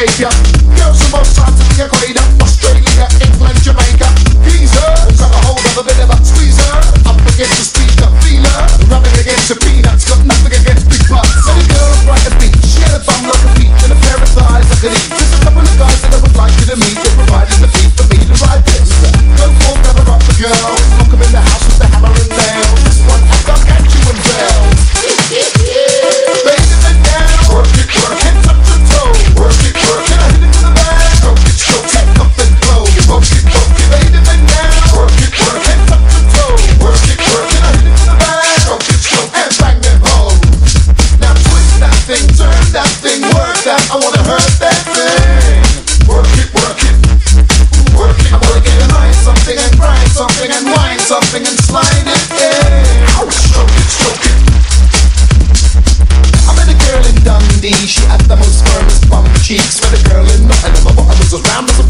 escape ya. Girls from both sides of the equator, Australia, England, Jamaica. Tease her, grab a hold of a bit of a squeeze her. Up against the speaker, feel her. Rubbing against your peanuts, got nothing against big butts. So the girl right at the beach, she had a bum like a peach and a pair of thighs I could eat. Just a couple of guys that I would like you to meet. They provided the beat for me to ride this. Go for gather up the girls, lock 'em in the house with the hammer and nails. This one has got at you and bells. Baby, bend down, work it, head up to toe. Work it, can I hit it to the back? Stroke it, take up and blow. Work it, baby, bend down, work it, head up to toe. Work it, can I hit it to the back? Stroke it, and bang them home. Now twist that thing, turn that thing, work that. I wanna hurt that thing. Work it, work it. I wanna get behind something and grind something and wind something and slide it in. Stroke it. I met a girl in Dundee. She had the most firmest bum cheeks. Met a girl in Nottingham. My bottom was round as